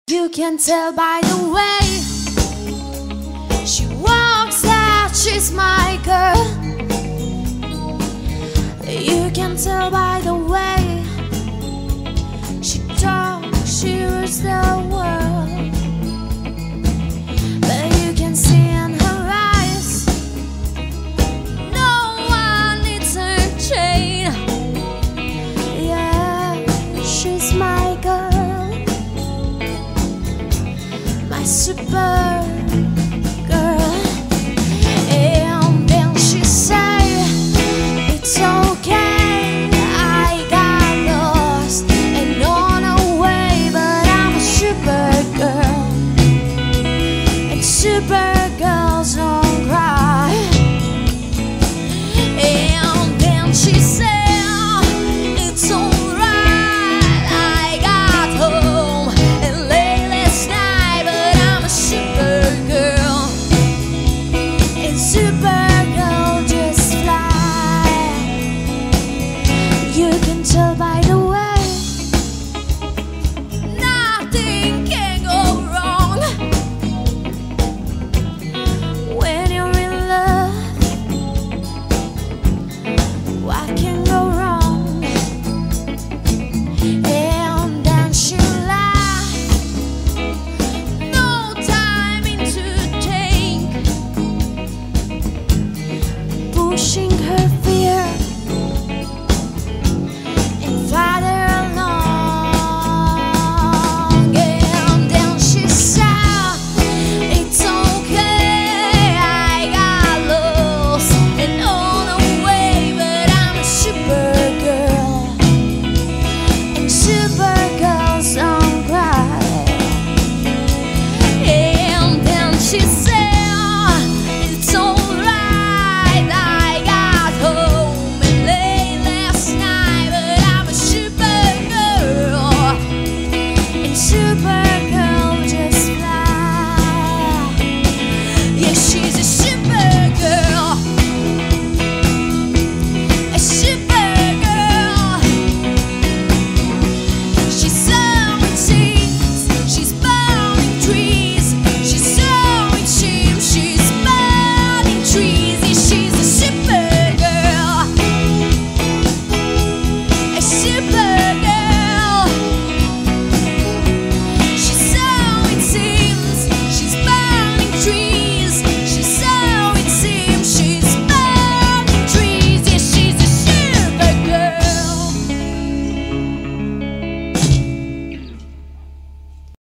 You can tell by the way she walks that she's my girl. You can tell by the way she talks, she rules the world. But you can see in her eyes no one needs her chain. Yeah, she's my girl, my super girl. And then she say it's okay, I got lost and on a way, but I'm a super girl, and super girls don't cry. And then she said it's alright, I got home and late last night, but I'm a super girl, and super girl just fly. You can tell by the way nothing can go wrong when you're in love. What can go wrong? And then she laughed, no timing to take, pushing her fear and farther along. And then she said it's okay, I got lost and on the way, but I'm a super girl, and super girls don't cry. And then she said it's alright, I got home and late last night, but I'm a super girl, and super